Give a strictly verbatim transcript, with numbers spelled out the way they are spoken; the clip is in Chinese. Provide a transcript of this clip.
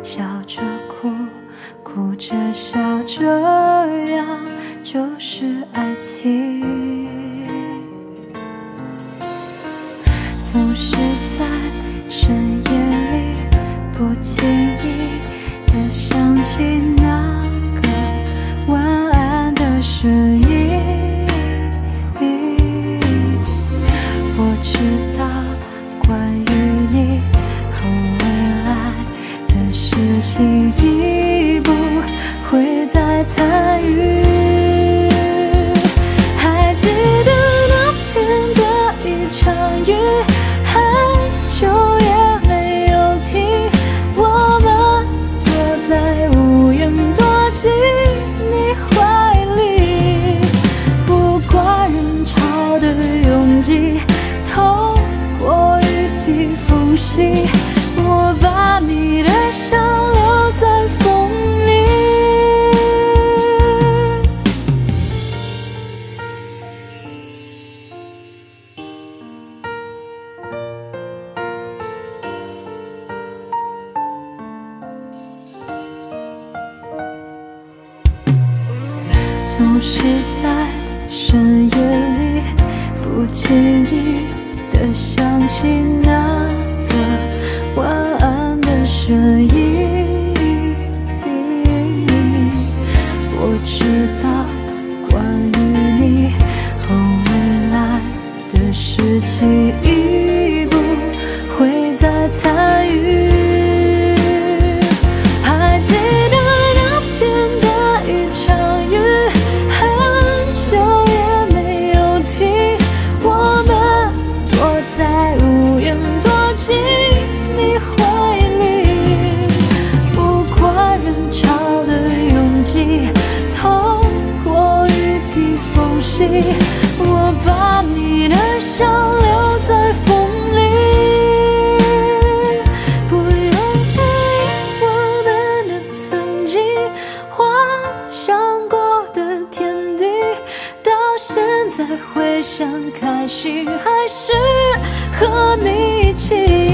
笑着哭，哭着笑，这样就是爱情。总是在深夜里不经意地想起那个晚安的声音。我知道关于你和未来的事情已不会再参与。还记得那天的一场雨，很久也没有停，我们躲在无言躲进你怀里，不管人潮的拥挤，透过一滴缝隙，我把你的笑留在风里。总是在深夜里不经意地想起那个晚安的声音。我知道关于你和未来的事情已不会再参与。还记得那天的一场雨，很久也没有停，我们躲在无言躲进你怀里，不管人潮的拥挤，透过一滴缝隙，我把你的笑留在风里，不用质疑我们的曾经，幻想过的天地，到现在回想，开心还是和你一起。